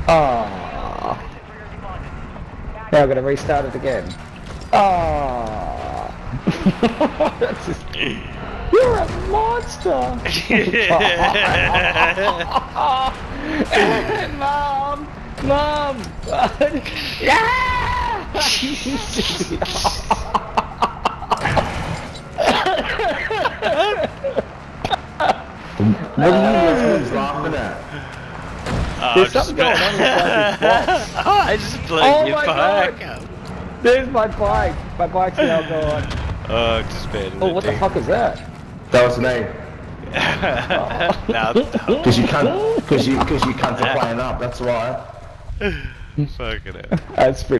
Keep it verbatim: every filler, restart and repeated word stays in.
Ah. Now I'm gonna restart it again. Ah. That's just... You're a monster. Mom, mom. Yeah. What are you listeners laughing at? Oh, There's something going on with this box. Oh, I just blew Oh your my bike God. up. There's my bike. My bike's now gone. Oh, just bad. Oh, what the fuck is that? That was me. Now it's done. Because you can't, because you, because you can't play playing up. That's why. Fucking hell. That's pretty.